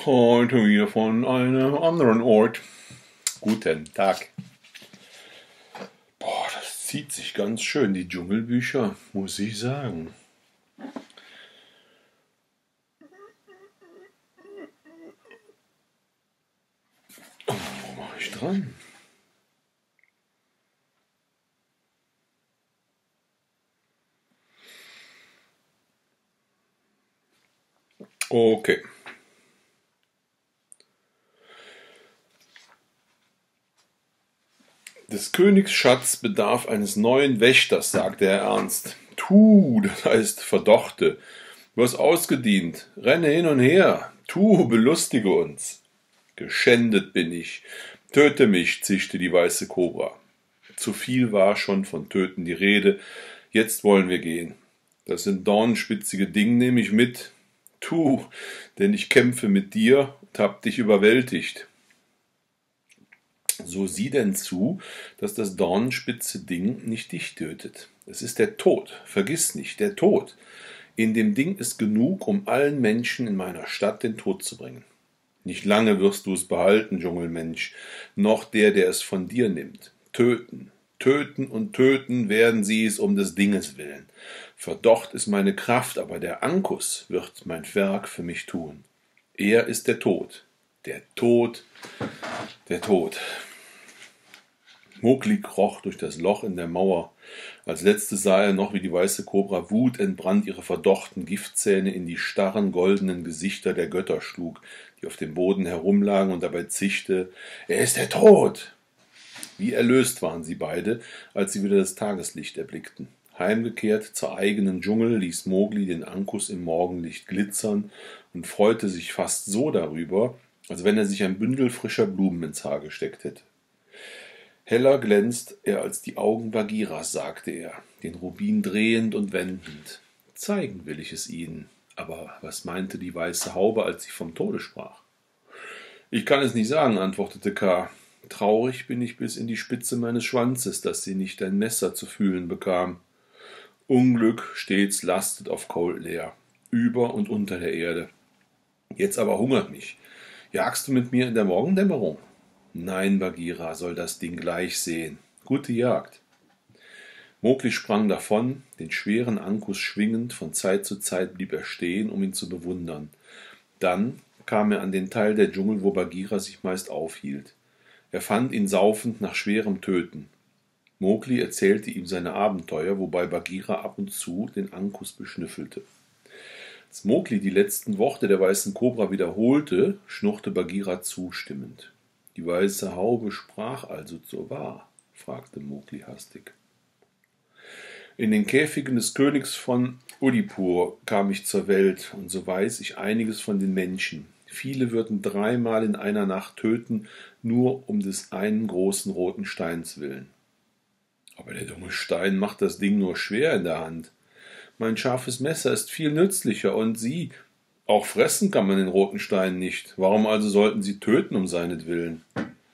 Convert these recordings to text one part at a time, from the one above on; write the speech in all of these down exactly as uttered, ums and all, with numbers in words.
Heute wieder von einem anderen Ort. Guten Tag. Boah, das zieht sich ganz schön, die Dschungelbücher, muss ich sagen. Oh, wo mache ich dran? Okay. Des Königs Schatz bedarf eines neuen Wächters, sagte er ernst. Tu, das heißt verdochte. Du hast ausgedient. Renne hin und her. Tu, belustige uns. Geschändet bin ich. Töte mich, zischte die weiße Kobra. Zu viel war schon von Töten die Rede. Jetzt wollen wir gehen. Das sind dornenspitzige Dinge, nehme ich mit. Tu, denn ich kämpfe mit dir und hab dich überwältigt. So sieh denn zu, dass das dornenspitze Ding nicht dich tötet. Es ist der Tod, vergiss nicht, der Tod. In dem Ding ist genug, um allen Menschen in meiner Stadt den Tod zu bringen. Nicht lange wirst du es behalten, Dschungelmensch, noch der, der es von dir nimmt. Töten, töten und töten werden sie es um des Dinges willen. Verdocht ist meine Kraft, aber der Ankus wird mein Werk für mich tun. Er ist der Tod, der Tod, der Tod. Mowgli kroch durch das Loch in der Mauer. Als letztes sah er noch, wie die weiße Kobra wutentbrannt ihre verdochten Giftzähne in die starren goldenen Gesichter der Götter schlug, die auf dem Boden herumlagen und dabei zischte: Er ist der Tod! Wie erlöst waren sie beide, als sie wieder das Tageslicht erblickten. Heimgekehrt zur eigenen Dschungel ließ Mowgli den Ankus im Morgenlicht glitzern und freute sich fast so darüber, als wenn er sich ein Bündel frischer Blumen ins Haar gesteckt hätte. Heller glänzt er als die Augen Bagheeras, sagte er, den Rubin drehend und wendend. Zeigen will ich es ihnen. Aber was meinte die weiße Haube, als sie vom Tode sprach? Ich kann es nicht sagen, antwortete Kaa. Traurig bin ich bis in die Spitze meines Schwanzes, dass sie nicht ein Messer zu fühlen bekam. Unglück stets lastet auf Cold Lair, über und unter der Erde. Jetzt aber hungert mich. Jagst du mit mir in der Morgendämmerung? Nein, Bagheera soll das Ding gleich sehen. Gute Jagd. Mowgli sprang davon, den schweren Ankus schwingend, von Zeit zu Zeit blieb er stehen, um ihn zu bewundern. Dann kam er an den Teil der Dschungel, wo Bagheera sich meist aufhielt. Er fand ihn saufend nach schwerem Töten. Mowgli erzählte ihm seine Abenteuer, wobei Bagheera ab und zu den Ankus beschnüffelte. Als Mowgli die letzten Worte der weißen Kobra wiederholte, schnurrte Bagheera zustimmend. Die weiße Haube sprach also zur Wahr? Fragte Mowgli hastig. In den Käfigen des Königs von Uddipur kam ich zur Welt, und so weiß ich einiges von den Menschen. Viele würden dreimal in einer Nacht töten, nur um des einen großen roten Steins willen. Aber der dumme Stein macht das Ding nur schwer in der Hand. Mein scharfes Messer ist viel nützlicher, und Sie, auch fressen kann man den roten Stein nicht. Warum also sollten Sie töten um seinetwillen?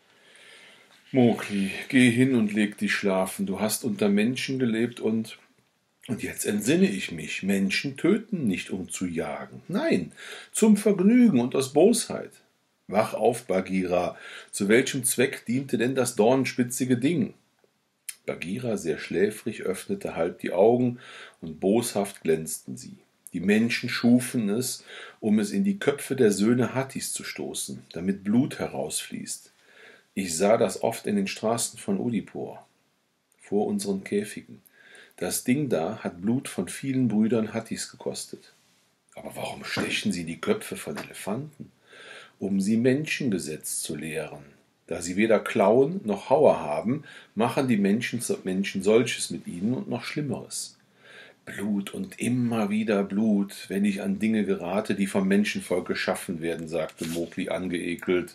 Mowgli, geh hin und leg dich schlafen. Du hast unter Menschen gelebt und... Und jetzt entsinne ich mich. Menschen töten nicht, um zu jagen. Nein, zum Vergnügen und aus Bosheit. Wach auf, Bagheera. Zu welchem Zweck diente denn das dornenspitzige Ding? Bagheera, sehr schläfrig, öffnete halb die Augen, und boshaft glänzten sie. Die Menschen schufen es, um es in die Köpfe der Söhne Hattis zu stoßen, damit Blut herausfließt. Ich sah das oft in den Straßen von Uddipur, vor unseren Käfigen. Das Ding da hat Blut von vielen Brüdern Hattis gekostet. Aber warum stechen sie die Köpfe von Elefanten? Um sie Menschengesetz zu lehren. Da sie weder Klauen noch Hauer haben, machen die Menschen zu Menschen solches mit ihnen und noch Schlimmeres. Blut und immer wieder Blut, wenn ich an Dinge gerate, die vom Menschenvolk geschaffen werden, sagte Mowgli angeekelt.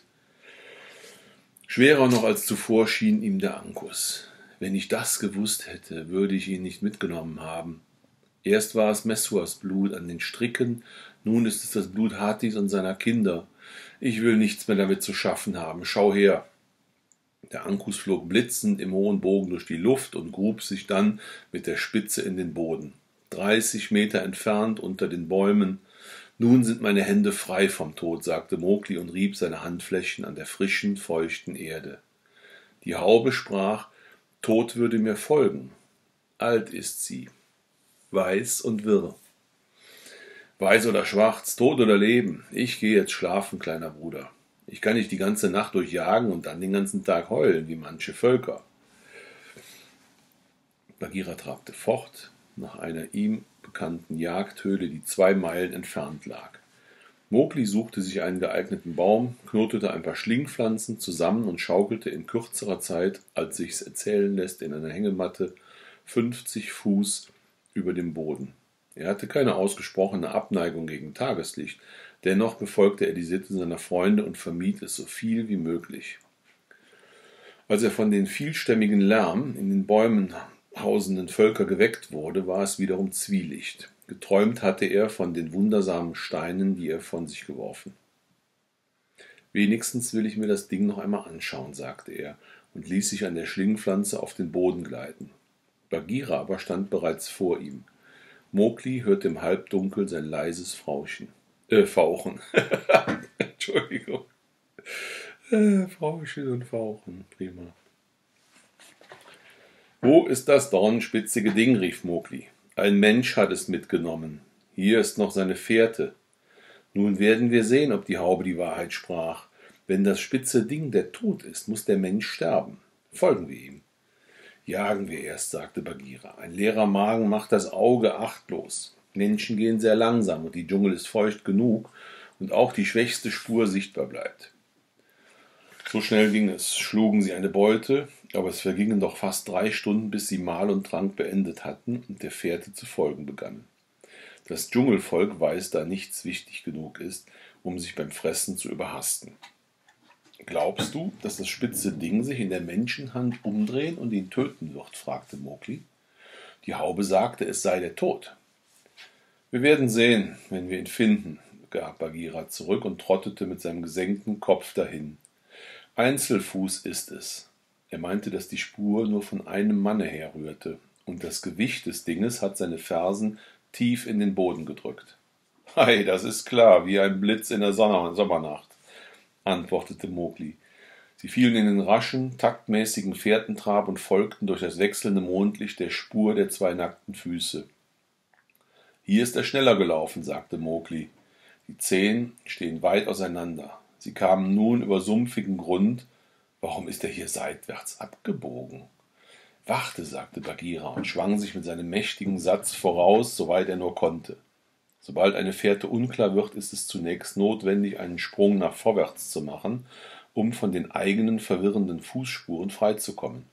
Schwerer noch als zuvor schien ihm der Ankus. Wenn ich das gewusst hätte, würde ich ihn nicht mitgenommen haben. Erst war es Messuas Blut an den Stricken, nun ist es das Blut Hattis und seiner Kinder. Ich will nichts mehr damit zu schaffen haben. Schau her. Der Ankus flog blitzend im hohen Bogen durch die Luft und grub sich dann mit der Spitze in den Boden. Dreißig Meter entfernt unter den Bäumen. Nun sind meine Hände frei vom Tod, sagte Mowgli und rieb seine Handflächen an der frischen, feuchten Erde. Die Haube sprach, Tod würde mir folgen. Alt ist sie, weiß und wirr. Weiß oder schwarz, Tod oder Leben, ich gehe jetzt schlafen, kleiner Bruder. Ich kann nicht die ganze Nacht durchjagen und dann den ganzen Tag heulen, wie manche Völker. Bagheera trabte fort, nach einer ihm bekannten Jagdhöhle, die zwei Meilen entfernt lag. Mowgli suchte sich einen geeigneten Baum, knotete ein paar Schlingpflanzen zusammen und schaukelte in kürzerer Zeit, als sich's erzählen lässt, in einer Hängematte fünfzig Fuß über dem Boden. Er hatte keine ausgesprochene Abneigung gegen Tageslicht, dennoch befolgte er die Sitte seiner Freunde und vermied es so viel wie möglich. Als er von den vielstämmigen Lärm in den Bäumen hausenden Völker geweckt wurde, war es wiederum Zwielicht. Geträumt hatte er von den wundersamen Steinen, die er von sich geworfen. Wenigstens will ich mir das Ding noch einmal anschauen, sagte er und ließ sich an der Schlingpflanze auf den Boden gleiten. Bagheera aber stand bereits vor ihm. Mowgli hörte im Halbdunkel sein leises Frauchen. Äh, Fauchen. Entschuldigung. Äh, Frauchen und Fauchen. Prima. Wo ist das dornenspitzige Ding? Rief Mowgli. Ein Mensch hat es mitgenommen. Hier ist noch seine Fährte. Nun werden wir sehen, ob die Haube die Wahrheit sprach. Wenn das spitze Ding der Tod ist, muss der Mensch sterben. Folgen wir ihm. Jagen wir erst, sagte Bagheera. Ein leerer Magen macht das Auge achtlos. Menschen gehen sehr langsam und die Dschungel ist feucht genug und auch die schwächste Spur sichtbar bleibt. So schnell ging es, schlugen sie eine Beute, aber es vergingen doch fast drei Stunden, bis sie Mahl und Trank beendet hatten und der Fährte zu folgen begannen. Das Dschungelvolk weiß, da nichts wichtig genug ist, um sich beim Fressen zu überhasten. Glaubst du, dass das spitze Ding sich in der Menschenhand umdrehen und ihn töten wird? Fragte Mowgli. Die Haube sagte, es sei der Tod. Wir werden sehen, wenn wir ihn finden, gab Bagheera zurück und trottete mit seinem gesenkten Kopf dahin. Einzelfuß ist es. Er meinte, dass die Spur nur von einem Manne herrührte, und das Gewicht des Dinges hat seine Fersen tief in den Boden gedrückt. Hei, das ist klar, wie ein Blitz in der Sommernacht, antwortete Mowgli. Sie fielen in den raschen, taktmäßigen Fährtentrab und folgten durch das wechselnde Mondlicht der Spur der zwei nackten Füße. Hier ist er schneller gelaufen, sagte Mowgli. Die Zehen stehen weit auseinander. Sie kamen nun über sumpfigen Grund. Warum ist er hier seitwärts abgebogen? Warte, sagte Bagheera und schwang sich mit seinem mächtigen Satz voraus, soweit er nur konnte. Sobald eine Fährte unklar wird, ist es zunächst notwendig, einen Sprung nach vorwärts zu machen, um von den eigenen verwirrenden Fußspuren freizukommen.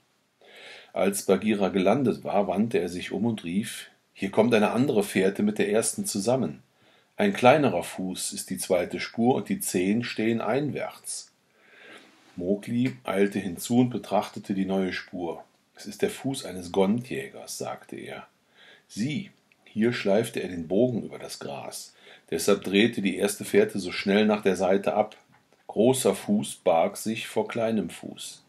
Als Bagheera gelandet war, wandte er sich um und rief, hier kommt eine andere Fährte mit der ersten zusammen. Ein kleinerer Fuß ist die zweite Spur und die Zehen stehen einwärts. Mowgli eilte hinzu und betrachtete die neue Spur. Es ist der Fuß eines Gondjägers, sagte er. Sieh, hier schleifte er den Bogen über das Gras. Deshalb drehte die erste Fährte so schnell nach der Seite ab. Großer Fuß barg sich vor kleinem Fuß.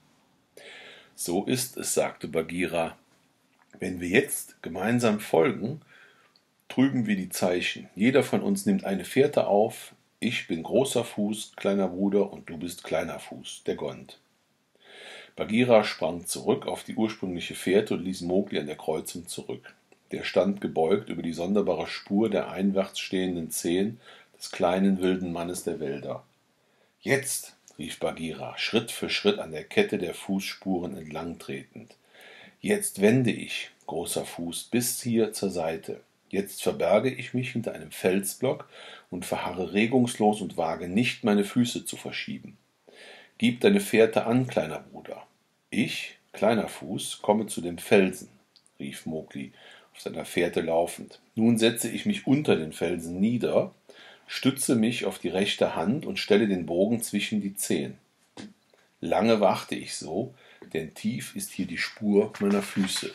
So ist es, sagte Bagheera. Wenn wir jetzt gemeinsam folgen, trüben wir die Zeichen. Jeder von uns nimmt eine Fährte auf. Ich bin großer Fuß, kleiner Bruder, und du bist kleiner Fuß, der Gond. Bagheera sprang zurück auf die ursprüngliche Fährte und ließ Mowgli an der Kreuzung zurück. Der stand gebeugt über die sonderbare Spur der einwärts stehenden Zehen des kleinen wilden Mannes der Wälder. Jetzt, rief Bagheera, Schritt für Schritt an der Kette der Fußspuren entlang tretend. Jetzt wende ich, großer Fuß, bis hier zur Seite. Jetzt verberge ich mich hinter einem Felsblock und verharre regungslos und wage nicht, meine Füße zu verschieben. Gib deine Fährte an, kleiner Bruder. Ich, kleiner Fuß, komme zu dem Felsen, rief Mowgli, auf seiner Fährte laufend. Nun setze ich mich unter den Felsen nieder, stütze mich auf die rechte Hand und stelle den Bogen zwischen die Zehen. Lange wachte ich so, denn tief ist hier die Spur meiner Füße.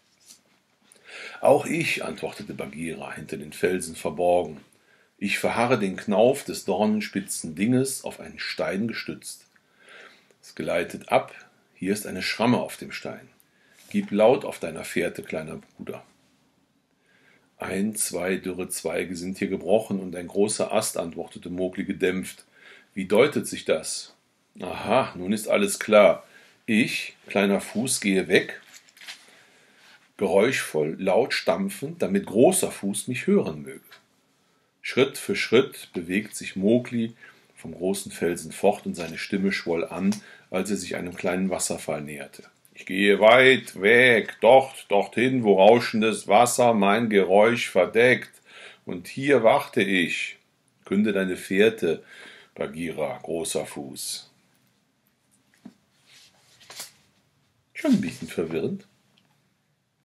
Auch ich, antwortete Bagheera, hinter den Felsen verborgen. Ich verharre den Knauf des dornenspitzen Dinges auf einen Stein gestützt. Es gleitet ab, hier ist eine Schramme auf dem Stein. Gib laut auf deiner Fährte, kleiner Bruder. Ein, zwei dürre Zweige sind hier gebrochen und ein großer Ast, antwortete Mowgli gedämpft. Wie deutet sich das? Aha, nun ist alles klar. Ich, kleiner Fuß, gehe weg, geräuschvoll, laut stampfend, damit großer Fuß mich hören möge. Schritt für Schritt bewegt sich Mowgli vom großen Felsen fort und seine Stimme schwoll an, als er sich einem kleinen Wasserfall näherte. Ich gehe weit weg, dort, dorthin, wo rauschendes Wasser mein Geräusch verdeckt. Und hier warte ich. Künde deine Fährte, Bagheera, großer Fuß. Schon ein bisschen verwirrend.